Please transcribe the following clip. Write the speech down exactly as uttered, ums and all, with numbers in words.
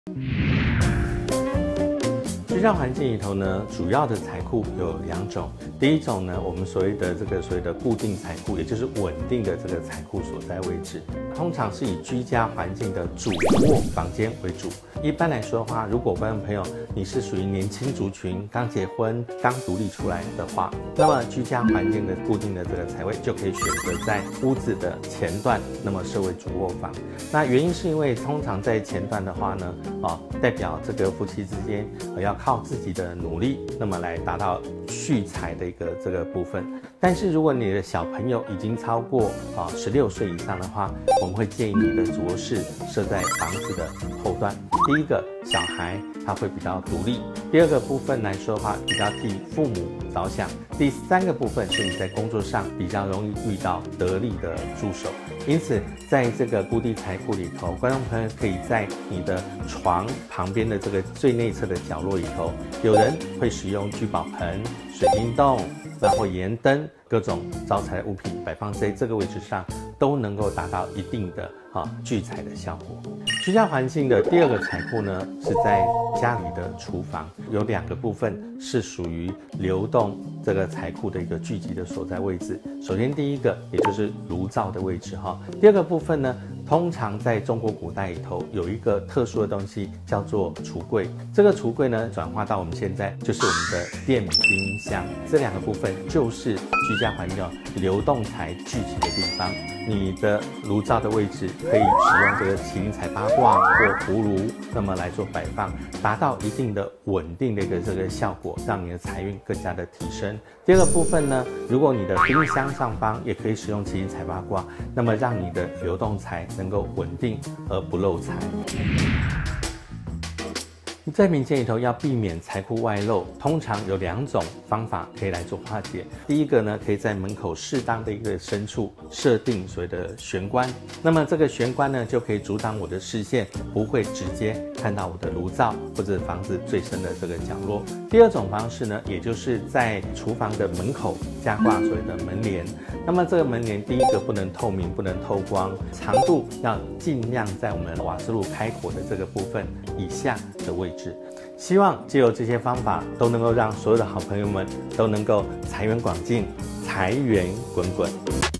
居家环境里头呢，主要的财库有两种。第一种呢，我们所谓的这个所谓的固定财库，也就是稳定的这个财库所在位置，通常是以居家环境的主卧房间为主。一般来说的话，如果观众朋友你是属于年轻族群，刚结婚、刚独立出来的话，那么居家环境的固定的这个财位就可以选择在屋子的前段，那么设为主卧房。那原因是因为通常在前段的话呢，哦，代表这个夫妻之间要靠自己的努力，那么来达到蓄财的一个这个部分。但是如果你的小朋友已经超过啊十六岁以上的话，我们会建议你的主卧室设在房子的后段。第一个，小孩他会比较独立；第二个部分来说的话，比较替父母着想；第三个部分是你在工作上比较容易遇到得力的助手。因此，在这个固定财库里头，观众朋友可以在你的床旁边的这个最内侧的角落里头，有人会使用聚宝盆、水晶洞，然后盐灯，各种招财物品摆放在这个位置上，都能够达到一定的啊聚财的效果。居家环境的第二个财库呢，是在家里的厨房，有两个部分是属于流动这个财库的一个聚集的所在位置。首先第一个，也就是炉灶的位置哈。第二个部分呢，通常在中国古代里头有一个特殊的东西叫做橱柜，这个橱柜呢转化到我们现在就是我们的电冰箱，这两个部分就是居家环境流动财聚集的地方。你的炉灶的位置可以使用这个麒麟财八卦或葫芦，那么来做摆放，达到一定的稳定的一个这个效果，让你的财运更加的提升。第二个部分呢，如果你的冰箱上方也可以使用麒麟财八卦，那么让你的流动财能够稳定而不漏财。在民间里头要避免财库外漏，通常有两种方法可以来做化解。第一个呢，可以在门口适当的一个深处设定所谓的玄关，那么这个玄关呢，就可以阻挡我的视线，不会直接看到我的炉灶或者房子最深的这个角落。第二种方式呢，也就是在厨房的门口加挂所谓的门帘，那么这个门帘第一个不能透明，不能透光，长度要尽量在我们瓦斯炉开火的这个部分以下的位置。希望藉由这些方法，都能够让所有的好朋友们都能够财源广进，财源滚滚。